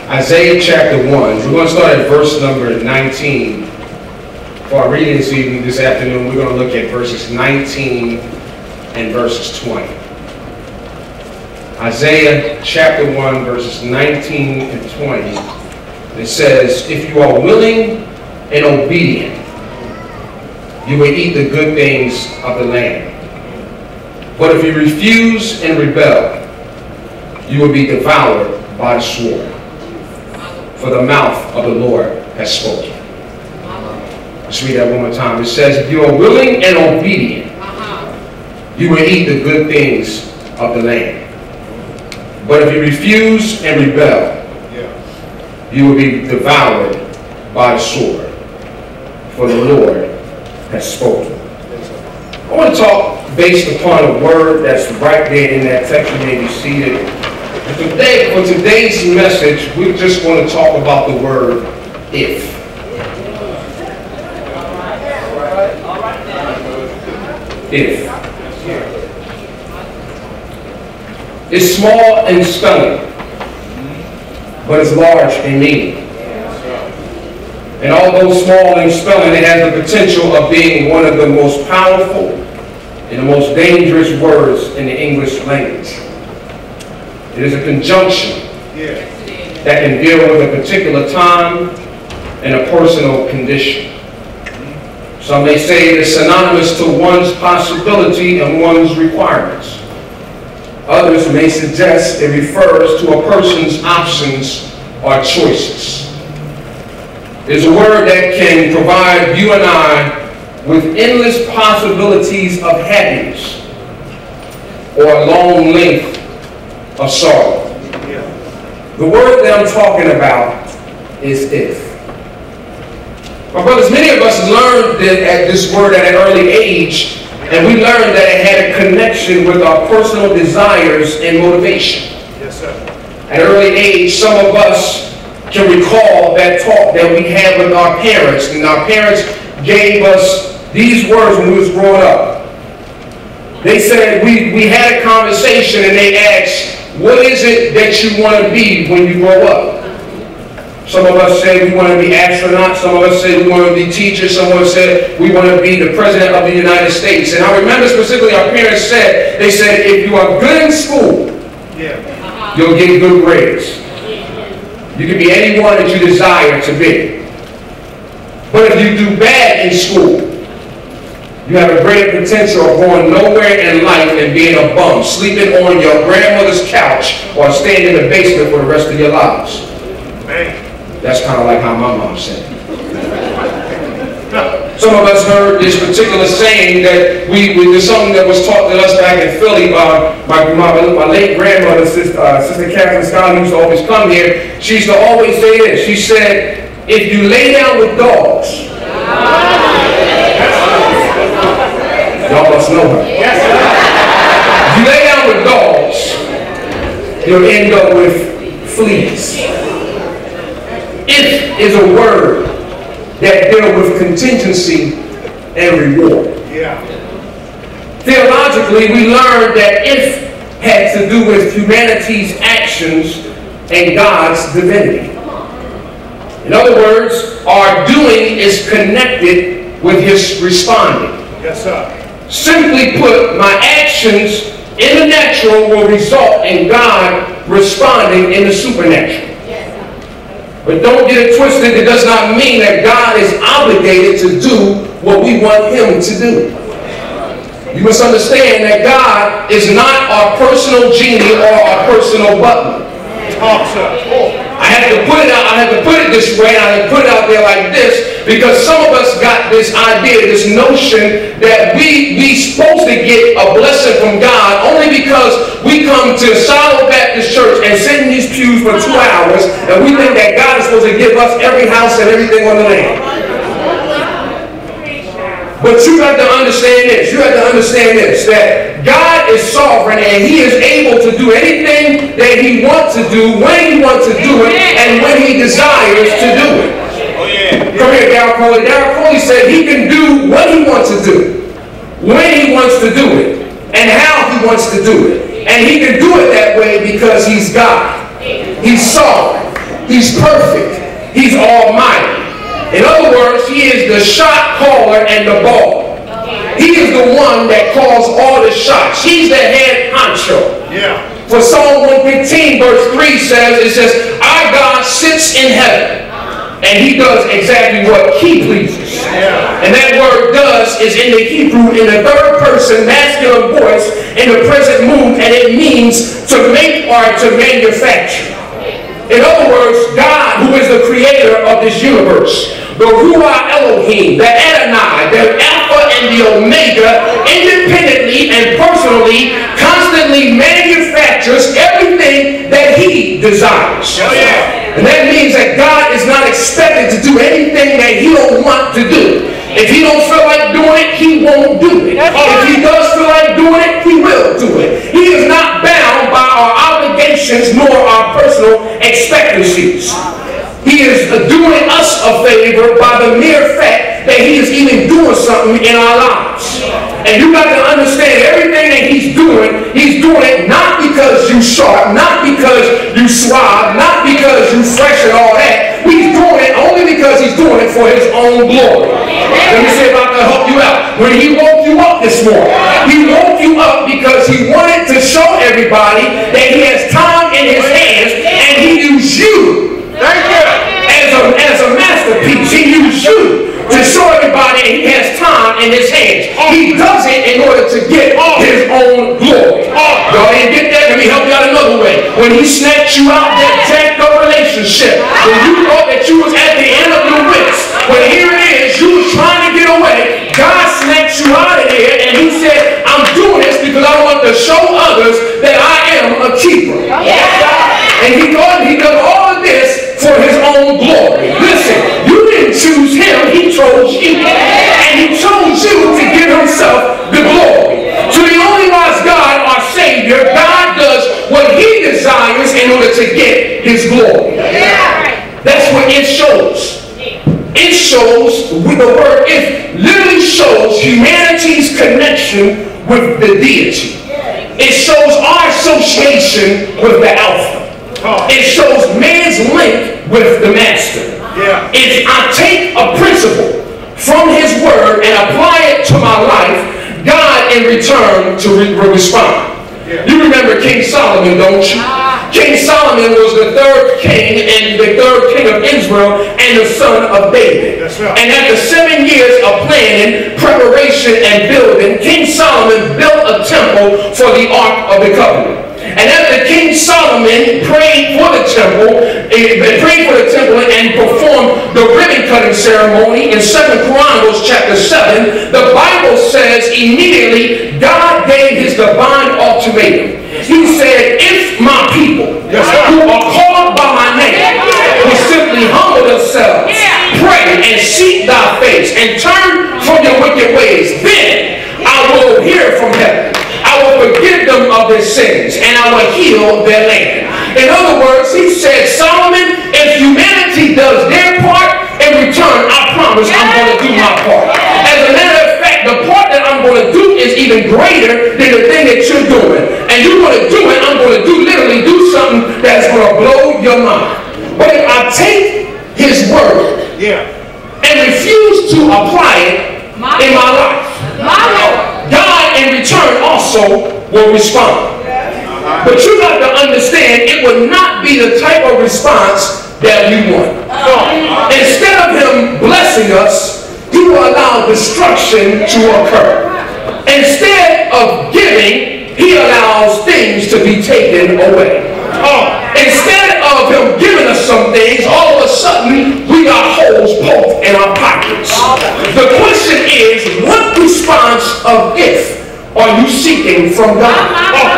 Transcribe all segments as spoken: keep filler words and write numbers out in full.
Isaiah chapter one. We're going to start at verse number nineteen. For our reading this evening, this afternoon, we're going to look at verses nineteen and verses twenty. Isaiah chapter one, verses nineteen and twenty. It says, "If you are willing and obedient, you will eat the good things of the land. But if you refuse and rebel, you will be devoured by the sword. For the mouth of the Lord has spoken." Let's read that one more time. It says, "If you are willing and obedient, you will eat the good things of the land. But if you refuse and rebel, you will be devoured by the sword. For the Lord has spoken." I want to talk based upon a word that's right there in that text. You may be seated. Today, for today's message, we're just going to talk about the word "if." If. It's small in spelling, but it's large in meaning. And although small in spelling, it has the potential of being one of the most powerful and the most dangerous words in the English language. It is a conjunction that can deal with a particular time and a personal condition. Some may say it is synonymous to one's possibility and one's requirements. Others may suggest it refers to a person's options or choices. It is a word that can provide you and I with endless possibilities of happiness or a long length of sorrow. The word that I'm talking about is "if." My brothers, many of us learned at this word at an early age, and we learned that it had a connection with our personal desires and motivation. Yes, sir. At an early age, some of us can recall that talk that we had with our parents, and our parents gave us these words when we was growing up. They said, we, we had a conversation and they asked, "What is it that you want to be when you grow up?" Some of us say we want to be astronauts. Some of us say we want to be teachers. Some of us said we want to be the president of the United States. And I remember specifically our parents said, they said, if you are good in school, yeah. you'll get good grades. You can be anyone that you desire to be. But if you do bad in school, you have a greater potential of going nowhere in life and being a bum, sleeping on your grandmother's couch or staying in the basement for the rest of your lives. Man. That's kind of like how my mom said it. Some of us heard this particular saying that we, we there's something that was taught to us back in Philly by my, my, my late grandmother, Sister, uh, Sister Catherine Scott, who used to always come here. She used to always say this. She said, "If you lay down with dogs," y'all must know her. If you lay down with dogs, you'll end up with fleas. "If" is a word that deals with contingency and reward. Yeah. Theologically, we learned that "if" had to do with humanity's actions and God's divinity. In other words, our doing is connected with His responding. Yes, sir. Simply put, my actions in the natural will result in God responding in the supernatural. But don't get it twisted. It does not mean that God is obligated to do what we want Him to do. You must understand that God is not our personal genie or our personal butler. Talk, sir. I have to put it out. I have to put it this way. I have to put it out there like this because some of us got this idea, this notion that we we supposed to get a blessing from God only because we come to Shiloh Baptist Church and sit in these pews for two hours, and we think that God is supposed to give us every house and everything on the land. But you have to understand this. You have to understand this, that God is sovereign and He is able to do anything that He wants to do, when He wants to do it, and when He desires to do it. Oh, yeah. Come here, Darrell Coley. Darrell Coley said He can do what He wants to do, when He wants to do it, and how He wants to do it. And He can do it that way because He's God. He's sovereign. He's perfect. He's almighty. In other words, he is the shot caller and the ball. He is the one that calls all the shots. He's the head honcho. Yeah. For Psalm one fifteen verse three says, it says, our God sits in heaven and he does exactly what he pleases. Yeah. And that word does is in the Hebrew in the third person masculine voice in the present mood, and it means to make or to manufacture. In other words, God, who is the creator of this universe, the Ruach Elohim, the Adonai, the Alpha and the Omega, independently and personally, constantly manufactures everything that he desires. Oh, yeah. And that means that God is not expected to do anything that he don't want to do. If he don't feel like doing it, he won't do it. If he does feel like doing it, he will do it. He is not bound by our obligations nor our personal expectancies. He is doing us a favor by the mere fact that he is even doing something in our lives. And you got to understand everything that he's doing, he's doing it not because you sharp, not because you suave, not because you fresh and all that. He's doing it only because he's doing it for his own glory. Let me see if I can help you out. When he woke you up this morning, he woke you up because he wanted to show everybody that he has time in his hands and he used you. Thank you. As a, as a masterpiece, he used you to show everybody that he has time in his hands. He does it in order to get his own glory. Y'all didn't get that? Let me help you out another way. When he snatched you out of that jacked up relationship, when you thought that you was at the end of your wits, when here it is, you was trying to get away, God snatched you out of there and he said, I'm doing this because I want to show others that I am a keeper. Yeah. And he thought he done all of this for his own glory. Listen, you didn't choose him, he chose you. And he chose you to give himself the glory. To the only wise God, our Savior, God does what he desires in order to get his glory. That's what it shows. It shows, with the word it literally shows humanity's connection with the deity. It shows our association with the Alpha. It shows man's link with the master. Yeah. If I take a principle from his word and apply it to my life, God in return to re respond. Yeah. You remember King Solomon, don't you? Ah. King Solomon was the third king and the third king of Israel and the son of David. That's right. And after seven years of planning, preparation, and building, King Solomon built a temple for the Ark of the Covenant. And after King Solomon prayed for the temple, prayed for the temple and performed the ribbon cutting ceremony in Second Chronicles chapter seven, the Bible says immediately God gave his divine ultimatum. He said, if my people who are called by my name will simply humble themselves, pray and seek thy face and turn from your wicked ways, then I will hear from heaven. I will forgive them of their sins and I will heal their land. In other words, he said, Solomon, if humanity does their part, in return, I promise I'm going to do my part. As a matter of fact, the part that I'm going to do is even greater than the thing that you're doing. And you're going to do it, I'm going to do literally do something that's going to blow your mind. But if I take his word yeah. and refuse to apply it my in my life, my God in return also will respond. But you got to understand, it will not be the type of response that we want. Instead of him blessing us, he will allow destruction to occur. Instead of giving, he allows things to be taken away. Instead of him giving us some things, all of a sudden we got holes poked in our pockets. The question is, what response of if are you seeking from God?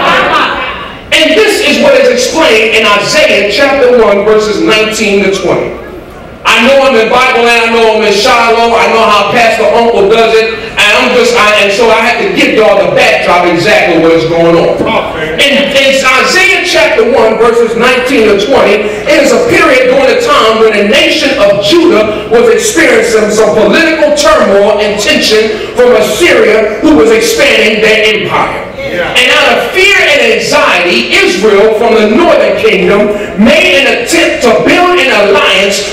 And this is what is explained in Isaiah chapter one verses nineteen to twenty. I know I'm in Bible and I know I'm in Shiloh. I know how Pastor Uncle does it. And I'm just, I, and so I have to give y'all the backdrop exactly what is going on. In, in Isaiah chapter one verses nineteen to twenty, it is a period during the time when the nation of Judah was experiencing some political turmoil and tension from Assyria, who was expanding their empire. Yeah. And out of fear and anxiety, Israel from the northern kingdom made an attempt to build an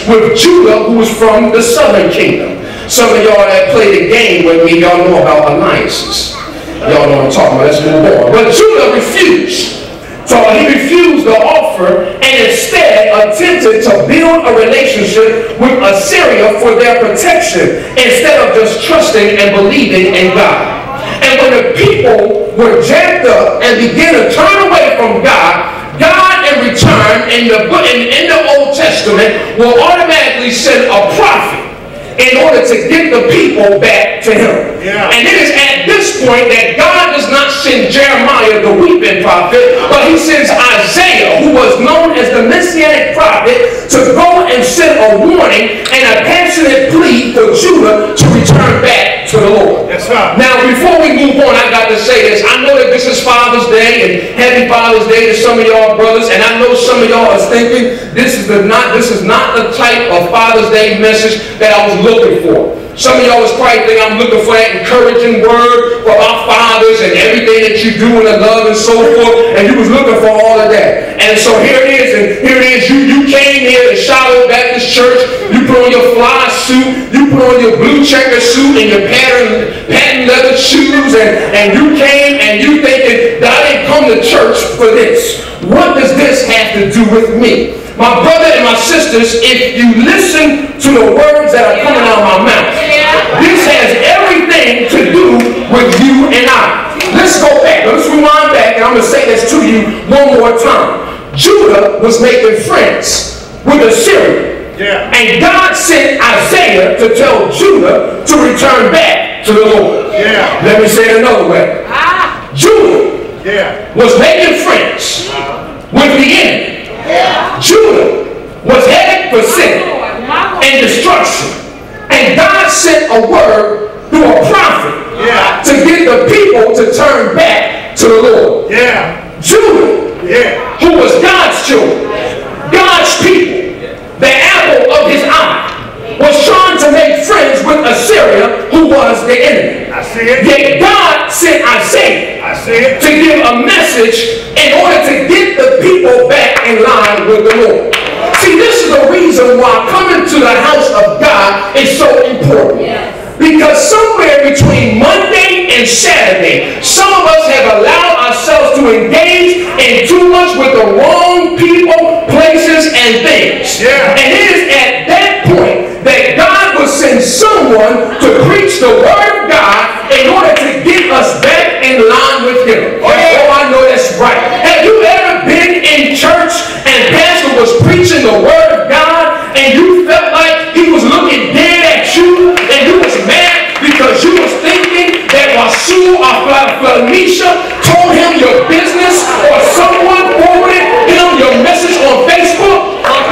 with Judah, who was from the southern kingdom. Some of y'all that played the game with me, y'all know about alliances. Y'all know what I'm talking about. Let's move on. But Judah refused. So he refused the offer and instead attempted to build a relationship with Assyria for their protection instead of just trusting and believing in God. And when the people were jacked up and began to turn away from God, God in return in the, in, in the Old Testament will automatically send a prophet in order to get the people back to him. Yeah. And it is at this point that God does not send Jeremiah the weeping prophet, but he sends Isaiah, who was known as the messianic prophet, to go and send a warning and a passionate plea for Judah to return back to the Lord. Yes, sir. Now, before we move on, I got to say this. I know that this is Father's Day, and happy Father's Day to some of y'all brothers, and I know some of y'all are thinking this is the not this is not the type of Father's Day message that I was looking for. Some of y'all was probably thinking I'm looking for that encouraging word for our fathers and everything that you do in the love and so forth, and you was looking for all of that. And so here it is, and here it is. You you came here to Shiloh Baptist Church. You put on your fly suit, you put on your blue checker suit and your pattern patent leather shoes, and, and you came and you thinking that I didn't come to church for this. What does this have to do with me? My brother and my sisters, if you listen to the words that are coming out of my mouth, this has everything to do with you and I. Let's go back. Let's rewind back, and I'm going to say this to you one more time. Judah was making friends with Assyria. Yeah. And God sent Isaiah to tell Judah to return back to the Lord. Yeah. Let me say it another way. Ah. Judah yeah. was making friends uh. with the enemy. Yeah. Judah was headed for sin and destruction. And God sent a word through a prophet yeah. to get the people to turn back to the Lord. Yeah. Judah, yeah. who was God's children, God's people, the apple of his eye, was trying to make friends with Assyria, who was the enemy. I see it. Yet God sent Isaiah I see it. to give a message in order to get the people back in line with the Lord. See, this is the reason why coming to the house of God is so important. Yes. Because somewhere between Monday and Saturday, some of us have allowed ourselves to engage in too much with the wrong people, places, and things. Yeah. And it is at that point that God will send someone to preach the word of God in order to get us back in line with him. Oh, yeah. Oh, I know that's right. Have you ever been in church and pastor was preaching the word of God and you felt like he was looking dead at you and you was mad because you was thinking that Rasul or Felicia told him your business or someone forwarded him your message on Facebook?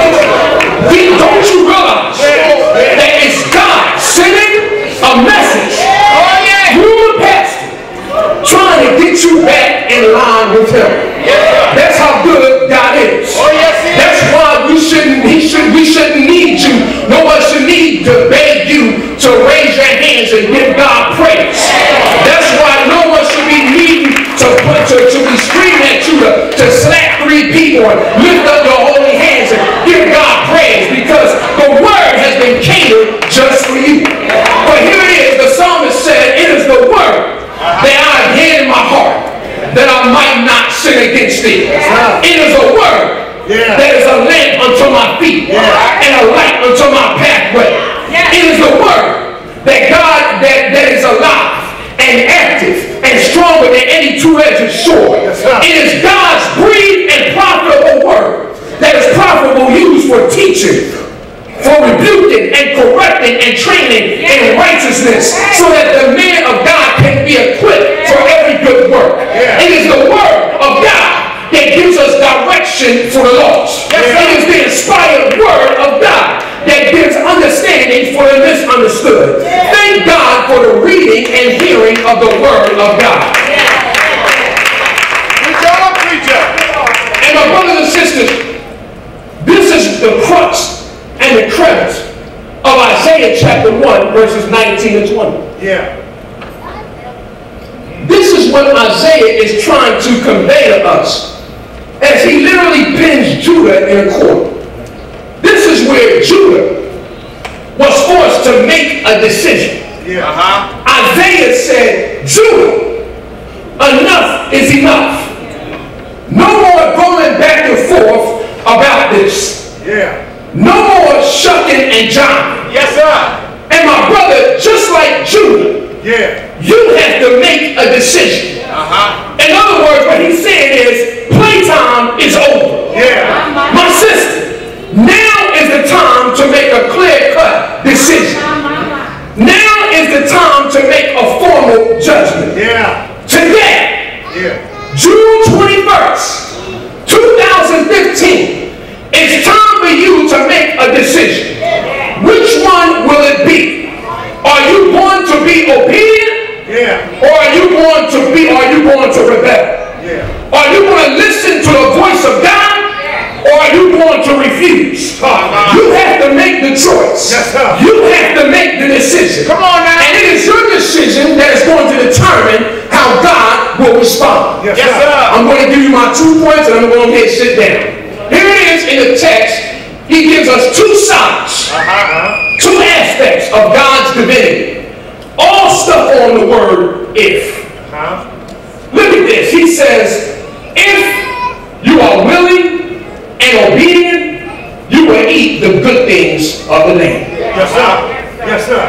Don't you realize that it's God sending a message through the pastor trying to get you back in line with him? That's how good God is. That's why we shouldn't, he should, we shouldn't need you. No one should need to beg you to raise your hands and give God praise. That's why no one should be needing to, to, to be screaming at you to, to slap three people and lift up your holy hands and give God praise, because the word has been catered just for you. But here it is. The psalmist said, it is the word that I have hid in my heart, that I might not sin against thee. It is a word yeah. that is a lamp unto my feet yeah. and a light unto my pathway. Yeah. It is the word that God, that, that is alive and active and stronger than any two-edged sword. It is God's breathed and profitable word that is profitable, used for teaching, for rebuking and correcting and training in righteousness, so that the man of God can be equipped for every good work. It is the word of God that gives us direction for the lost. It is the inspired word of God that gives understanding for the misunderstood. Thank God for the reading and hearing of the word of God. And my brothers and sisters, this is the crux and the crevice of Isaiah chapter one, verses nineteen and twenty. Yeah. This is what Isaiah is trying to convey to us as he literally pins Judah in a court. This is where Judah was forced to make a decision. Yeah. Uh-huh. Isaiah said, Judah, enough is enough. No more going back and forth about this. Yeah. No more shucking and jiving. Yes, sir. And my brother, just like Judah, yeah, you have to make a decision. Uh-huh. In other words, what he's saying is, playtime is over. Yeah. My sister, now is the time to make a clear-cut decision. Now is the time to make a formal judgment. Yeah. Today, yeah. June twenty-first, two thousand fifteen, it's time for you to make a decision. Which one will it be? Are you going to be obedient? Yeah. Or are you going to be, are you going to rebel? Yeah. Are you going to listen to the voice of God? Or are you going to refuse? Uh-huh. You have to make the choice. Yes, sir. You have to make the decision. Come on now. And it is your decision that is going to determine how God will respond. Yes, yes sir. I'm going to give you my two points and I'm going to go ahead and sit down. Here it is in the text. He gives us two sides, uh-huh. two aspects of God's divinity. All stuff on the word if. Uh-huh. Look at this. He says, if you are willing and obedient, you will eat the good things of the land. Yes, sir. Yes, sir.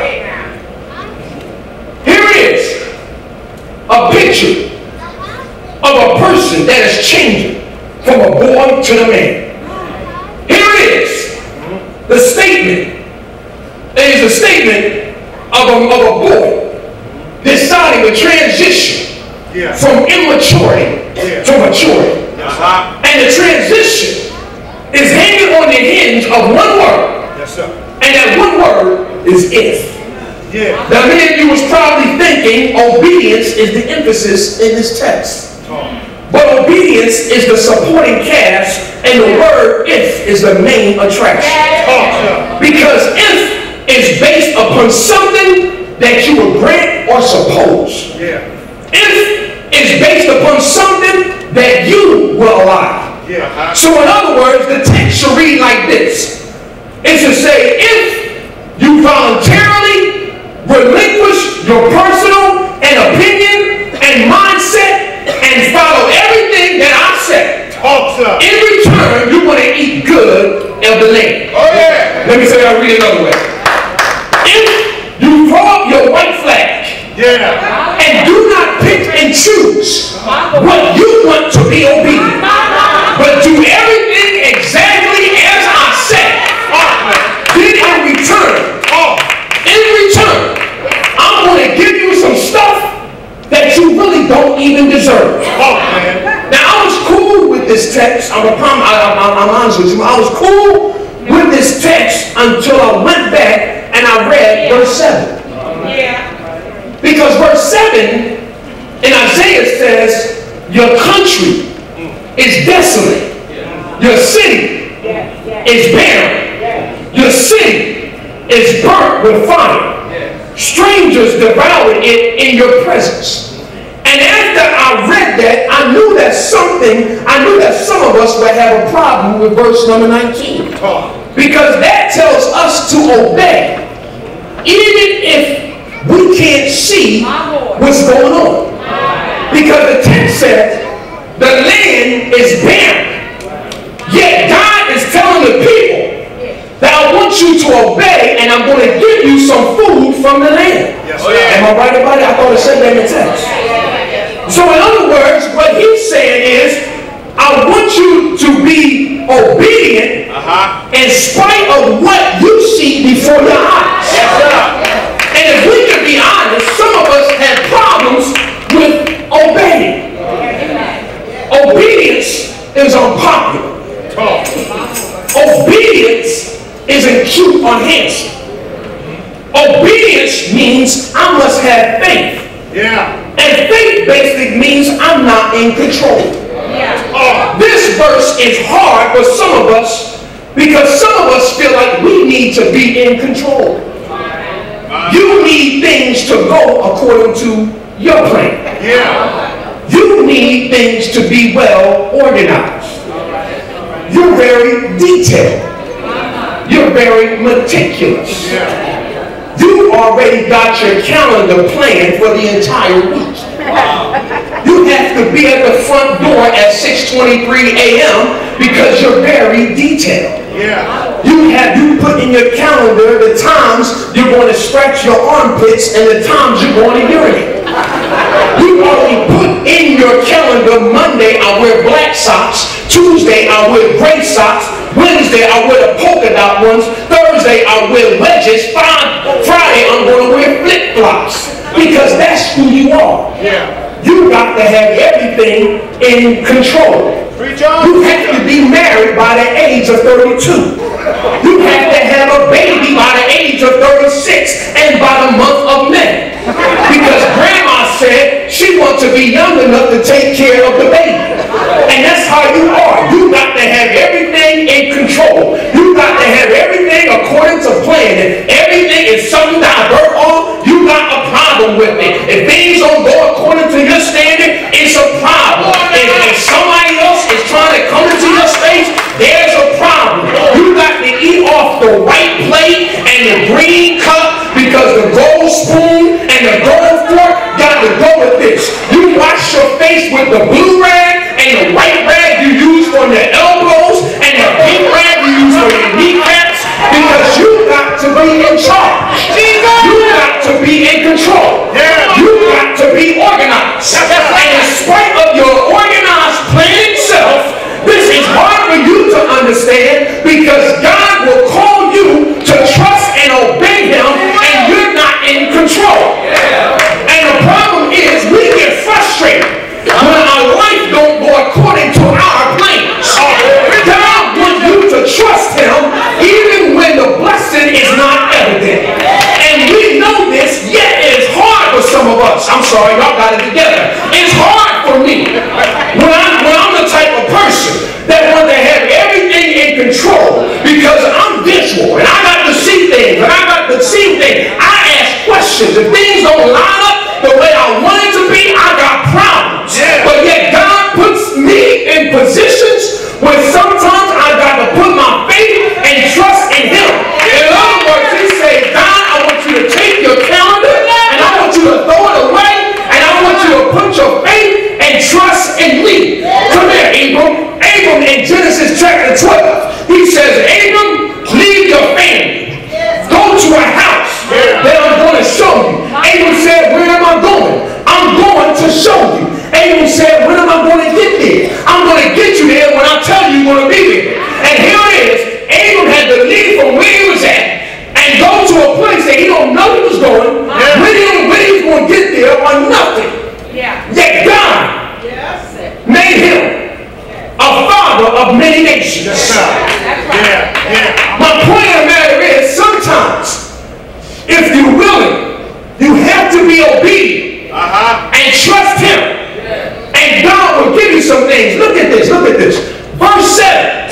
Here it is. A picture of a person that is changing from a boy to the man. Here it is. The statement is a statement of a, of a boy deciding to transition yeah. from immaturity yeah. to maturity. Uh-huh. And the transition is hanging on the hinge of one word. Yes, sir. And that one word is if. Yeah. Now many of you was probably thinking obedience is the emphasis in this text. Oh. But obedience is the supporting cast, and the word if is the main attraction. Oh. Because if is based upon something that you will grant or suppose. Yeah. If is based upon something that you will allow. Yeah. Uh-huh. So in other words, the text should read like this. It should say, if you voluntarily relinquish your personal and opinion and mindset and follow everything that I say, talk, sir. In return, you want to eat good of the land. Oh, yeah. Let me say I'll read it another way. If you throw up your white flag yeah. and do not pick and choose what you want to be obedient, but do everything exactly as I say, then in return, in return, I'm going to give you some stuff that you really don't even deserve. Now, I was cool with this text. I'm, a, I'm, I'm, I'm honest with you. I was cool with this text until I went back and I read verse seven. Because verse seven in Isaiah says, your country is desolate. Your city is barren. Your city is burnt with fire. Strangers devoured it in your presence. And after I read that, I knew that something, I knew that some of us would have a problem with verse number nineteen. Because that tells us to obey, even if we can't see what's going on. Because the text says, the land is barren. Yet God is telling the people that I want you to obey and I'm going to give you some food from the land. Yes, oh, yeah. Am I right about it? I thought it said that in the text. So in other words, what he's saying is, I want you to be obedient uh-huh. in spite of what you see before your eyes. Yes, sir. And if we can be honest, some of us have problems with obeying. Obedience is unpopular. Obedience isn't cute or handsome. Obedience means I must have faith. Yeah. And faith basically means I'm not in control. Yeah. Uh, this verse is hard for some of us because some of us feel like we need to be in control. You need things to go according to your plan. Yeah. You need things to be well organized. You're very detailed. You're very meticulous. Yeah. You already got your calendar planned for the entire week. You have to be at the front door at six twenty-three a m because you're very detailed. Yeah. You have you put in your calendar the times you're going to scratch your armpits and the times you're going to urinate. You already put in your calendar Monday I wear black socks, Tuesday I wear gray socks, Wednesday I wear the polka dot ones, Thursday I wear wedges, Friday I'm going to wear flip-flops because that's who you are. Yeah. You got to have everything in control. You have to be married by the age of thirty-two. You have to have a baby by the age of thirty-six and by the month of May. Because grandma said she wants to be young enough to take care of the baby. And that's how you are. You got to have everything in control. You got to have everything according to plan. If everything is something divert on, you got a problem with it. If things don't go according to your standard, it's a problem. If, if somebody else is trying to come into your space, there's a problem. You got to eat off the white plate and the green cup because the gold spoon and the gold fork got to go with this. You wash your face with the blue rag and the white rag you use for your elbows and the pink rag you use for your kneecaps because you got to be in charge. You got to be in control. You got to be organized. And in spite of your organized planning self, this is hard for you to understand because God will call you to trust and obey Him and you're not in control. And the problem is we get frustrated when our life don't go according to our plans. God wants you to trust Him even when the blessing is not evident. And we know this, yet it is hard for some of us. I'm sorry, y'all got it together. It's hard for me when I'm, when I'm the type of person that wants to have everything in control because I'm visual and I got to see things and I got to see things. I ask questions. If things don't line up the way I want it to be, I got problems. Yeah. But yet God puts me in positions where sometimes I got to put my faith and trust in Him. In other words, He said, God, I want you to take your calendar and I want you to throw it away and I want you to put your faith and trust in me. Come here, Abram. Abram in Genesis chapter twelve, he says, Abram, leave your family. Go to a house that I'm going to show you. Abram said, where am I going? I'm going to show you. Abram said, when am I going to get there? I'm going to get you there when I tell you you're going to be there. And here it is. Abram had to leave from where he was at and go to a place that he don't know he was going, yeah. when, he, when he was going to get there or nothing. Yeah. Yet God yes. made him a father of many nations. Yes, yeah. Yeah. My point of the matter is, sometimes, if you're willing, you have to be obedient uh-huh. and trust Him. Yeah. And God will give you some things. Look at this, look at this. Verse seven,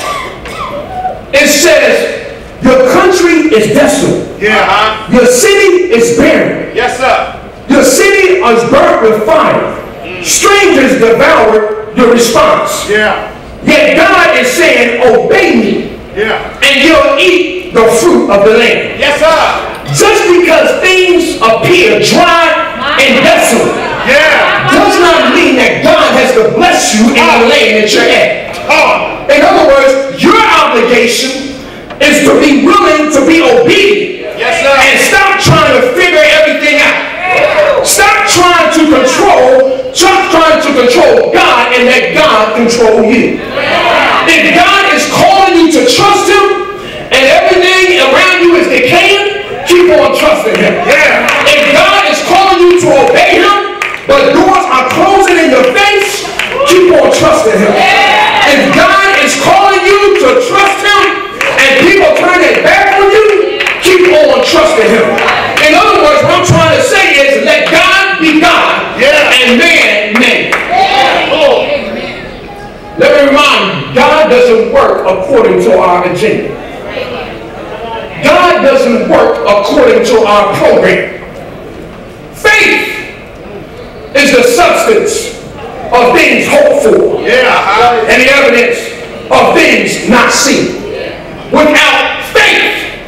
it says, your country is desolate. Yeah. Uh-huh. Your city is barren. Yes, sir. Your city is burnt with fire. Mm. Strangers devour your response. Yeah. Yet God is saying, obey me. Yeah. And you'll eat the fruit of the land. Yes, sir. Just because things appear dry and desolate yeah. does not mean that God has to bless you in the land that you're at. Oh. In other words, your obligation is to be willing to be obedient. Yes, sir. And stop trying to figure everything out. Stop trying to control, stop trying to control God and let God control you. If God is calling you to trust Him and everything around you is decaying, keep on trusting Him. Yeah. If God is calling you to obey Him, but doors are closing in your face, keep on trusting Him. Yeah. If God is calling you to trust Him and people turn their back on you, keep on trusting Him. In other words, what I'm trying to say is let God be God yeah. and man man. Yeah. Oh. Let me remind you, God doesn't work according to our agenda. God doesn't work according to our program. Faith is the substance of things hoped for yeah. and the evidence of things not seen. Without faith,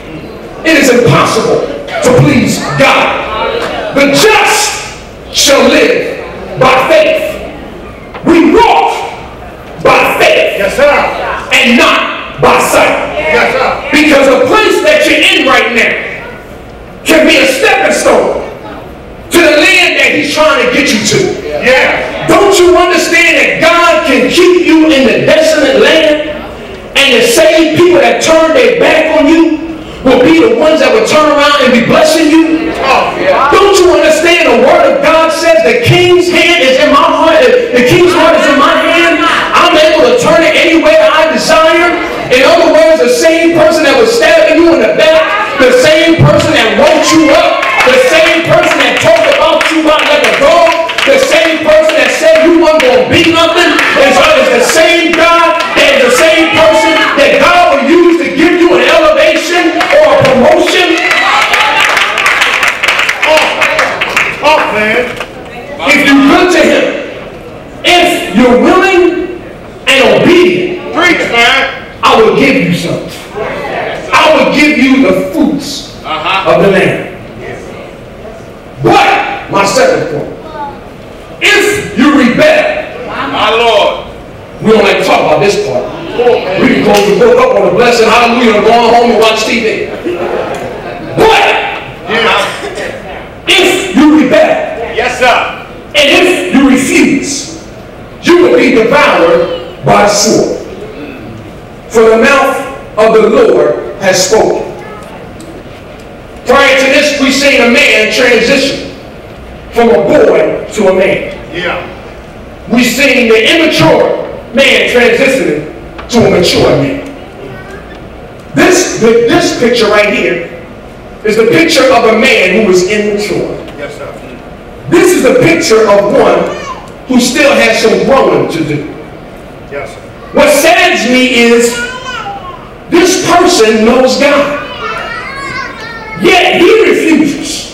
will be the ones that will turn around and be blessing you? Oh, yeah. Don't you understand the word of God says the king's hand is in my heart, the king's heart is in my hand. I'm able to turn it any way I desire. In other words, the same person that was stabbing you in the back, the same person that wrote you up, the same person that talked about you about like a dog, the same person that said you weren't going to be nothing, is the same God and the same person that God will use to give you an elevation or a promotion. Oh, oh man. If you're good to him, if you're willing and obedient, Preach, man. I will give you something. I will give you the fruits Uh-huh. of the land. But, my second point, if you rebel, My Lord. we don't like to talk about this part. We can close the book up on the blessing, hallelujah, and go on home and watch T V. But, Yeah. if you rebel, Yes, sir. and if you refuse, you will be devoured by the sword. For the mouth of the Lord has spoken. Prior to this, we've seen a man transition from a boy to a man. Yeah. We've seen the immature man transitioning to a mature man. This, the, this picture right here is the picture of a man who is immature. Yes, sir. This is the picture of one who still has some growing to do. Yes, sir. What saddens me is this person knows God, yet he refuses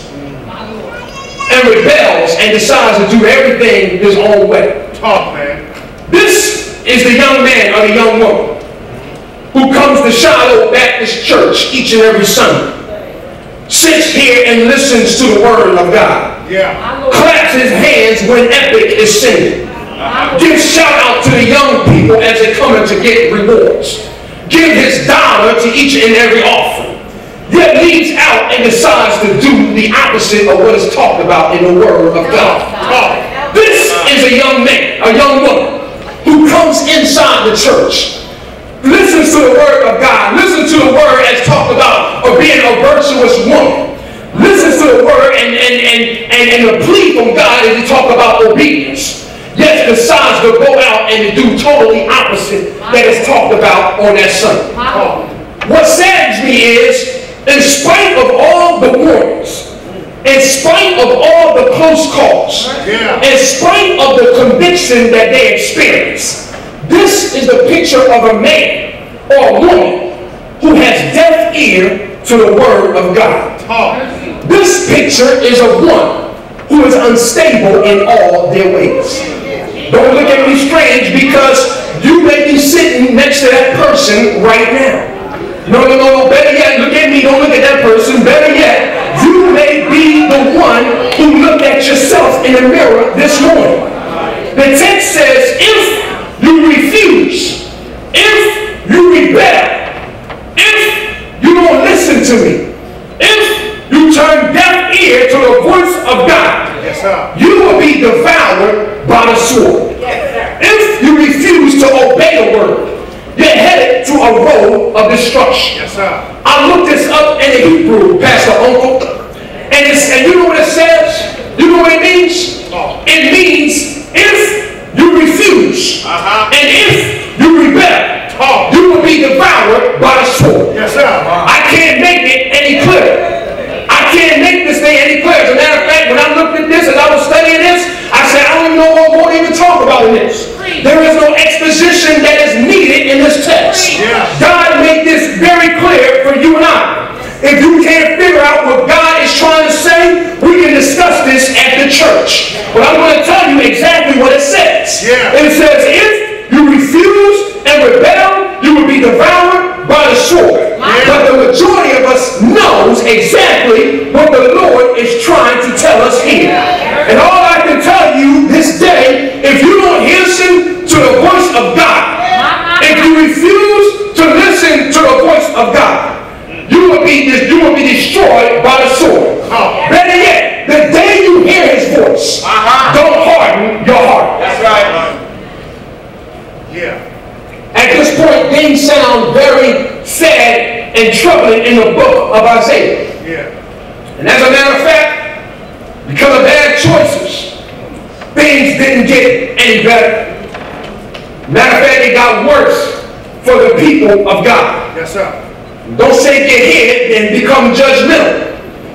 and rebels and decides to do everything his own way. Talk, man. This is the young man or the young woman who comes to Shiloh Baptist Church each and every Sunday, sits here and listens to the word of God, Yeah. claps his hands when Epic is singing, gives shout out to the young people as they come in to get rewards, give his dollar to each and every offering, yet leaves out and decides to do the opposite of what is talked about in the word of God. Talk. This is a young man, a young woman who comes inside the church, listens to the word of God, listens to the word as talked about of being a virtuous woman, listens to the word and, and, and, and, and the plea from God as he talk about obedience, yet decides to go out and to do totally opposite that is talked about on that Sunday. What saddens me is, in spite of all the warnings, in spite of all the close calls, Yeah. in spite of the conviction that they experience, this is the picture of a man or a woman who has deaf ear to the word of God. Talk. This picture is of one who is unstable in all their ways. Don't look at me strange because you may be sitting next to that person right now. No, no, no, no. Better yet, look at me. Don't look at that person. Better yet, you may be the one who looked at yourself in the mirror this morning. The text says, if you refuse, if you rebel, if you don't listen to me, if you turn deaf ear to the voice of God, Yes, sir. you will be devoured by the sword. If you refuse to obey the word, you're headed to a road of destruction. Yes, sir. I looked this up in the Hebrew, Pastor Uncle, and, it's, and you know what it says? You know what it means? Oh. It means if you refuse Uh-huh. and if you rebel, Oh. you will be devoured by the sword. Yes, sir. I can't make it any clearer. I can't make this thing any clearer. As a matter of fact, when I looked at this and I was studying this, I said, I don't even know what more to even talk about in this. There is no exposition that is needed in this text. Yeah. God made this very clear for you and I. If you can't figure out what God is trying to say, we can discuss this at the church. But I'm going to tell you exactly what it says. Yeah. It says, if you refuse and rebel, you will be devoured by the sword. Yeah. But the majority of us knows exactly what the Lord is trying to tell us here. And all I can tell you this day, if you don't listen to the voice of God, if you refuse to listen to the voice of God, you will be you will be destroyed by the sword. Oh. Better yet, the day you hear his voice, Uh-huh. don't harden your heart. That's right. Yeah. At this point, things sound very sad and troubling in the book of Isaiah. Yeah. And as a matter of fact, because of bad choices, things didn't get any better. Matter of fact, it got worse for the people of God. Yes, sir. Don't shake your head and become judgmental.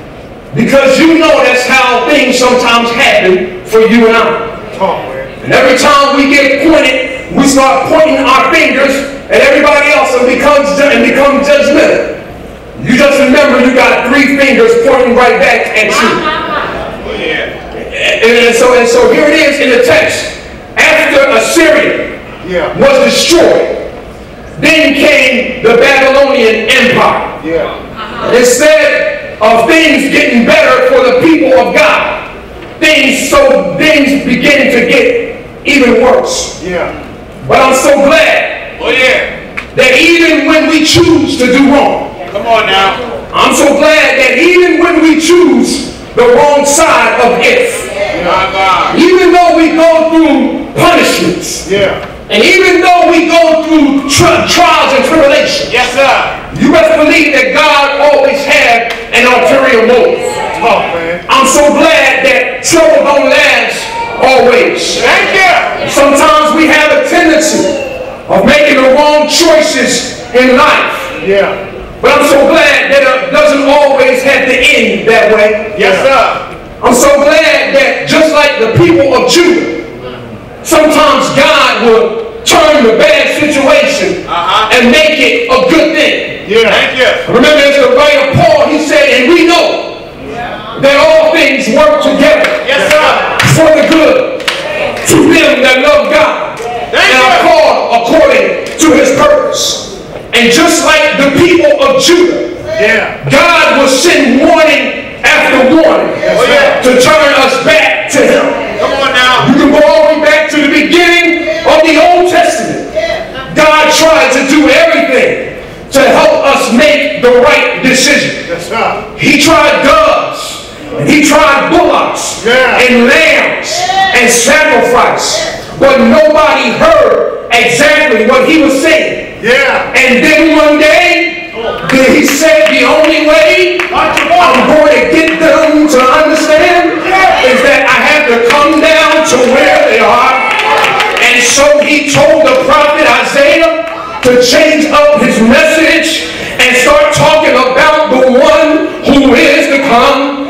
Because you know that's how things sometimes happen for you and I. Talk, man. And every time we get pointed, we start pointing our fingers at everybody else and becomes and become judgmental. You just remember you got three fingers pointing right back at you. Oh, yeah. And, and so and so here it is in the text. After Assyria Yeah. was destroyed, then came the Babylonian Empire. Yeah. Instead of things getting better for the people of God, things so things begin to get even worse. Yeah. But I'm so glad Oh, yeah. that even when we choose to do wrong, Come on now. I'm so glad that even when we choose the wrong side of it, My God. even though we go through punishments, Yeah. and even though we go through tri- trials and tribulations, Yes, sir. you best believe that God always had an ulterior motive. Talk, man. I'm so glad that trouble don't last always. Thank you. Sometimes we have a tendency of making the wrong choices in life. Yeah. But I'm so glad that it doesn't always have to end that way. Yes, sir. I'm so glad that just like the people of Judah, sometimes God will turn the bad situation Uh-huh. and make it a good thing. Yeah. Thank you. Remember, as the writer Paul, he said, and we know that all things work together Yes, sir. for the good to them that love God Thank and are you. called according to his purpose. And just like the people of Judah, Yeah. God will send warning after warning Oh, yeah. to turn us back to him. Come on now. You can go all the way back to the beginning of the Old Testament. God tried to do everything to help us make the right decision. Yes, sir. He tried doves, and he tried bullocks, Yeah. and lambs, and sacrifice. But nobody heard exactly what he was saying. Yeah. And then one day, he said the only way I'm going to get them to understand is that I have to come down to where they are. And so he told the prophet Isaiah to change up his message and start talking about the one who is to come.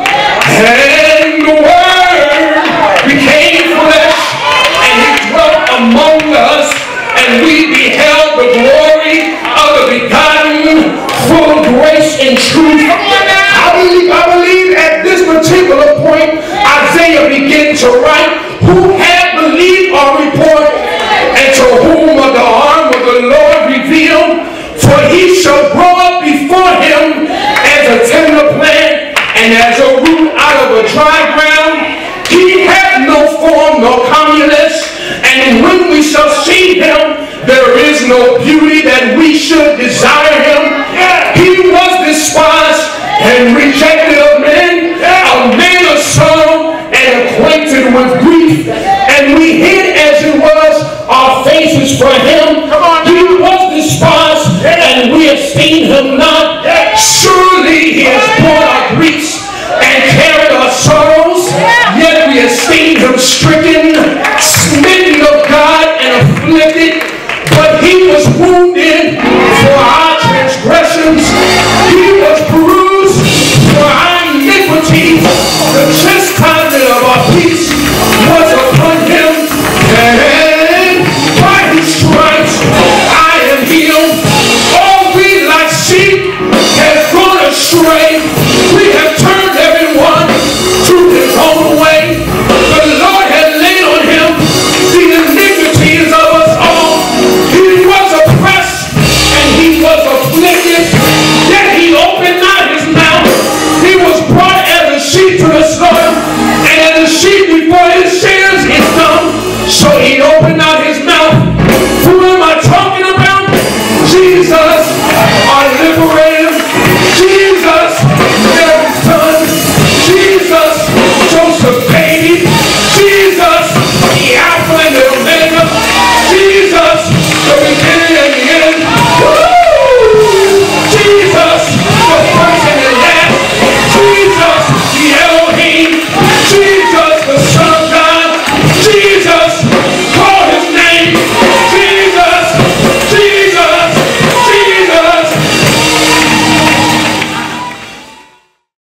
And the word became flesh and he dwelt among us, and we beheld the glory of the begotten, full of grace and truth. I believe, I believe at this particular point, Isaiah began to write, who had believed our report, and to whom the arm of the Lord revealed, for he shall grow up before him as a tender plant, and as a root out of a dry ground. He hath no form nor comeliness, and when we shall see him, there is no beauty that we should